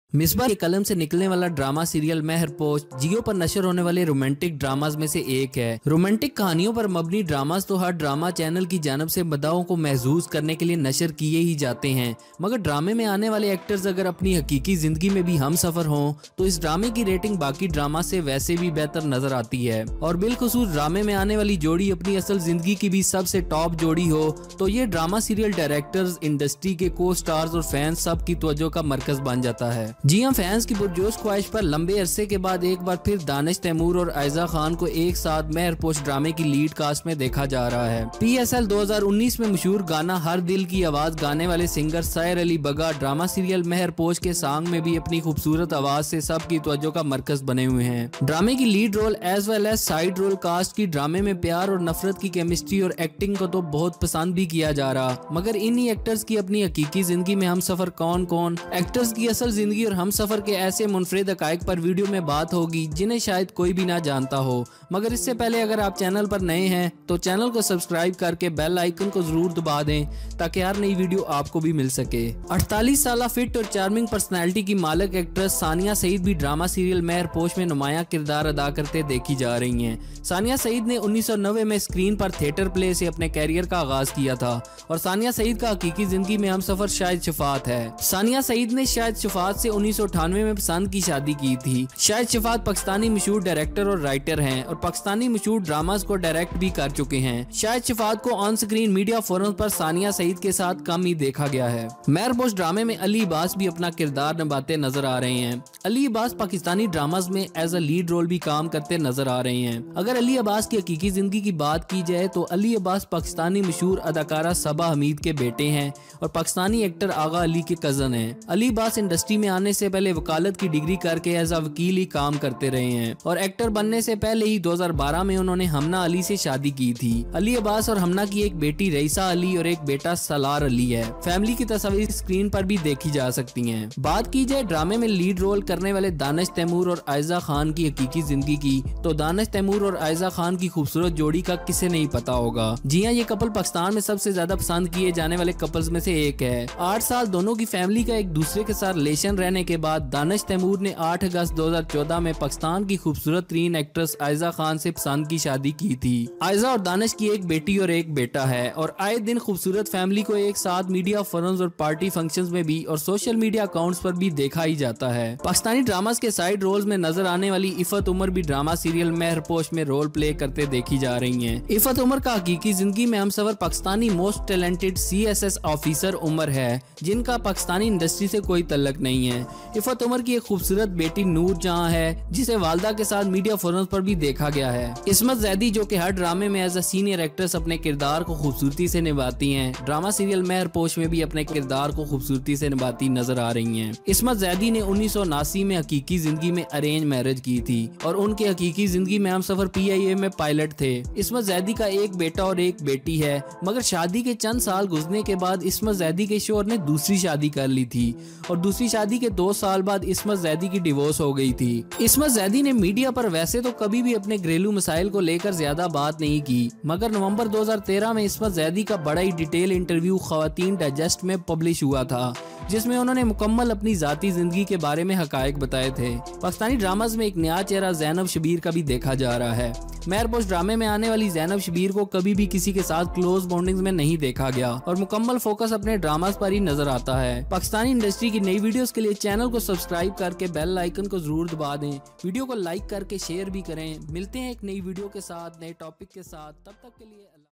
मिसबा के कलम से निकलने वाला ड्रामा सीरियल महरपोश जियो पर नशर होने वाले रोमांटिक ड्रामाज में से एक है। रोमांटिक कहानियों पर मबनी ड्रामाज तो हर ड्रामा चैनल की जानब से मदाओं को महसूस करने के लिए नशर किए ही जाते हैं, मगर ड्रामे में आने वाले एक्टर्स अगर अपनी हकीकी जिंदगी में भी हम सफर हों तो इस ड्रामे की रेटिंग बाकी ड्रामा से वैसे भी बेहतर नजर आती है। और बिलखुसूस ड्रामे में आने वाली जोड़ी अपनी असल जिंदगी की भी सबसे टॉप जोड़ी हो तो ये ड्रामा सीरियल डायरेक्टर्स, इंडस्ट्री के को स्टार्स और फैंस सब की तवज्जो का मरकज बन जाता है। जी हाँ, फैंस की पुरजोश ख्वाहिश पर लंबे अरसे के बाद एक बार फिर दानिश तैमूर और आयजा खान को एक साथ महरपोश ड्रामे की लीड कास्ट में देखा जा रहा है। PSL 2019 में मशहूर गाना हर दिल की आवाज गाने वाले सिंगर सायर अली बगा ड्रामा सीरियल महरपोश के सॉन्ग में भी अपनी खूबसूरत आवाज से सबकी तवज्जो का मरकज बने हुए हैं। ड्रामे की lead role as well as side role cast की ड्रामे में प्यार और नफरत की केमिस्ट्री और एक्टिंग को तो बहुत पसंद भी किया जा रहा, मगर इन्हीं एक्टर्स की अपनी हकीकी जिंदगी में हम सफर कौन कौन, एक्टर्स की असल जिंदगी और हम सफर के ऐसे मुनफरिद हकायक पर वीडियो में बात होगी जिन्हें शायद कोई भी ना जानता हो। मगर इससे पहले अगर आप चैनल पर नए हैं तो चैनल को सब्सक्राइब करके बेल आइकन को जरूर दबा दें ताकि हर नई वीडियो आपको भी मिल सके। 48 साल फिट और चार्मिंग पर्सनैलिटी की मालिक एक्ट्रेस सानिया सईद भी ड्रामा सीरियल महरपोश में नुमाया किरदार अदा करते देखी जा रही हैं। सानिया सईद ने 1990 में स्क्रीन पर थिएटर प्ले से अपने कैरियर का आगाज किया था और सानिया सईद का हकीकी जिंदगी में हम सफर शायद शफात है। सानिया सईद ने शायद शफात से 1998 में पसंद की शादी की थी। शायद शफात पाकिस्तानी मशहूर डायरेक्टर और राइटर हैं और पाकिस्तानी मशहूर ड्रामास को डायरेक्ट भी कर चुके हैं। शायद शफात को ऑन स्क्रीन मीडिया फोरम पर सानिया सईद के साथ कम ही देखा गया है। महरपोश ड्रामे में अली अब्बास भी अपना किरदार निभाते नजर आ रहे हैं। अली अब्बास पाकिस्तानी ड्रामास में एज अ लीड रोल भी काम करते नजर आ रहे हैं। अगर अली अब्बास की हकीकी जिंदगी की बात की जाए तो अली अब्बास पाकिस्तानी मशहूर अदाकारा सबा हमीद के बेटे हैं और पाकिस्तानी एक्टर आगा अली के कजन हैं। अली अब्बास इंडस्ट्री में आने से पहले वकालत की डिग्री करके एज अ वकील ही काम करते रहे हैं और एक्टर बनने से पहले ही 2012 में उन्होंने हमना अली से शादी की थी। अली अब्बास और हमना की एक बेटी रईसा अली और एक बेटा सलार अली है। फैमिली की तस्वीर स्क्रीन पर भी देखी जा सकती हैं। बात की जाए ड्रामे में लीड रोल करने वाले दानिश तैमूर और आयजा खान की हकीकी जिंदगी की तो दानिश तैमूर और आयजा खान की खूबसूरत जोड़ी का किसे नहीं पता होगा। जी हाँ, ये कपल पाकिस्तान में सबसे ज्यादा पसंद किए जाने वाले कपल्स में से एक है। 8 साल दोनों की फैमिली का एक दूसरे के साथ रिलेशन रहने के बाद दानिश तैमूर ने 8 अगस्त 2014 में पाकिस्तान की खूबसूरत तरीन एक्ट्रेस आयजा खान से पसंद की शादी की थी। आयजा और दानिश की एक बेटी और एक बेटा है और आए दिन खूबसूरत फैमिली को एक साथ मीडिया फोरम्स और पार्टी फंक्शंस में भी और सोशल मीडिया अकाउंट्स पर भी देखा ही जाता है। पाकिस्तानी ड्रामास के साइड रोल्स में नजर आने वाली इफत उमर भी ड्रामा सीरियल महरपोश में रोल प्ले करते देखी जा रही हैं। इफत उमर का हकीकी जिंदगी में हम सफर Pakistani most talented CSS officer Umar है जिनका पाकिस्तानी इंडस्ट्री से कोई तल्लक नहीं है। इफत उमर की एक खूबसूरत बेटी नूर जहां है जिसे वालदा के साथ मीडिया फोरम्स पर भी देखा गया है। इस्मत जैदी जो कि हर ड्रामे में एज अ सीनियर एक्ट्रेस अपने किरदार को खूबसूरती से निभाती हैं, ड्रामा सीरियल महरपोश में भी अपने किरदार को खूबसूरती से निभाती नजर आ रही हैं। इस्मत जैदी ने 1979 में हकीकी जिंदगी में अरेंज मैरिज की थी और उनके हकीकी जिंदगी में हम सफर PIA में पायलट थे। इस्मत जैदी का एक बेटा और एक बेटी है, मगर शादी के चंद साल गुजरने के बाद इस्मत जैदी के शोहर ने दूसरी शादी कर ली थी और दूसरी शादी के 2 साल बाद इस्मत जैदी की डिवोर्स हो गई थी। इस्मत जैदी ने मीडिया पर वैसे तो कभी भी अपने घरेलू मसाइल को लेकर ज्यादा बात नहीं की, मगर नवंबर 2013 में इस्मत जैदी का बड़ा ही डिटेल इंटरव्यू खवातीन डाइजेस्ट में पब्लिश हुआ था जिसमें उन्होंने मुकम्मल अपनी जाती जिंदगी के बारे में हकायक बताए थे। पाकिस्तानी ड्रामाज में एक नया चेहरा ज़ैनब शबीर का भी देखा जा रहा है। महरपोश ड्रामे में आने वाली ज़ैनब शबीर को कभी भी किसी के साथ क्लोज बॉन्डिंग्स में नहीं देखा गया और मुकम्मल फोकस अपने ड्रामास पर ही नजर आता है। पाकिस्तानी इंडस्ट्री की नई वीडियोस के लिए चैनल को सब्सक्राइब करके बेल आइकन को जरूर दबा दें। वीडियो को लाइक करके शेयर भी करें। मिलते हैं एक नई वीडियो के साथ, नए टॉपिक के साथ। तब तक के लिए